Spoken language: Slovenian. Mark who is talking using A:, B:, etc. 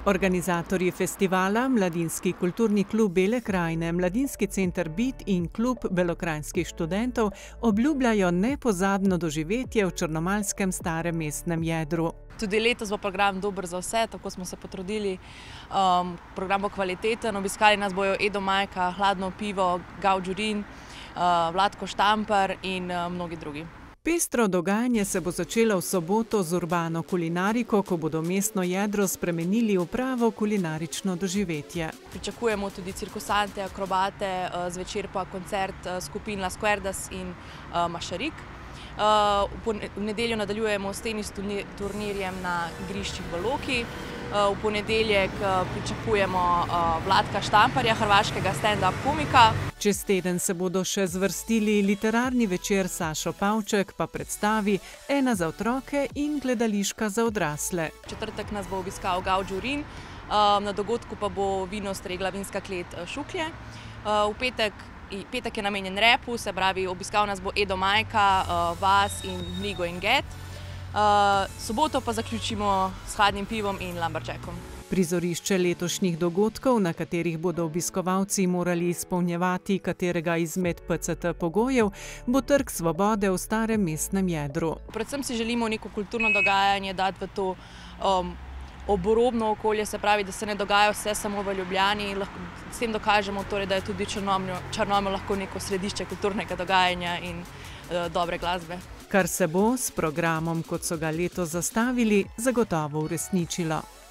A: Organizatorji festivala, Mladinski kulturni klub Bele krajine, Mladinski center Bit in klub belokranjskih študentov obljubljajo nepozabno doživetje v črnomaljskem starem mestnem jedru.
B: Tudi letos bo program dober za vse, tako smo se potrudili. Program bo kvaliteten, obiskali nas bojo Edo Majka, Hladno pivo, Gav Đurin, Vlatko Štampar in mnogi drugi.
A: Pestro dogajanje se bo začelo v soboto z urbano kulinariko, ko bodo mestno jedro spremenili v pravo kulinarično doživetje.
B: Pričakujemo tudi cirkusante, akrobate, zvečer pa koncert skupin Las Cuerdas in Mašarik. V nedeljo nadaljujemo s tenis turnirjem na igriščih v Loki. V ponedeljek pričakujemo Vlatka Štamparja, hrvaškega stand-up komika.
A: Čez teden se bodo še zvrstili literarni večer Sašo Pavček, pa predstavi Ena za otroke in Gledališka za odrasle.
B: V četrtek nas bo obiskal Gav Đurin, na dogodku pa bo vino stregla vinska klet Šuklje. V petek je namenjen repu, se pravi obiskal nas bo Edo Majka, Vas in Migo in Get. Soboto pa zaključimo s Hladnim pivom in Lamberjackom.
A: Prizorišče letošnjih dogodkov, na katerih bodo obiskovalci morali izpolnjevati katerega izmed PCT pogojev, bo Trg svobode v starem mestnem jedru.
B: Predvsem si želimo neko kulturno dogajanje dati v to obrobno okolje, se pravi, da se ne dogaja vse samo v Ljubljani. S tem dokažemo torej, da je tudi Črnomelj lahko neko središče kulturnega dogajanja in dobre glasbe.
A: Kar se bo s programom, kot so ga letos zastavili, zagotovo uresničilo.